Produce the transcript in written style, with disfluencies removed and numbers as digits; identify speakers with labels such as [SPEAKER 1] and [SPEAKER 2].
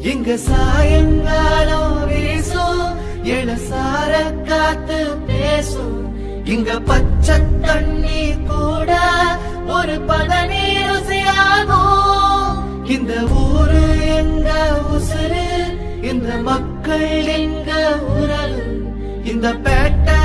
[SPEAKER 1] இங்க சாயங்காலம் வீசும் இளசார காத்து பேசும் இங்க பச்சை தண்ணி கூட ஒரு பதனி ருசியாகும் இந்த ஊரு எங்க உசுறு இந்த மக்கள் எங்க உறவு இந்த பேட்டை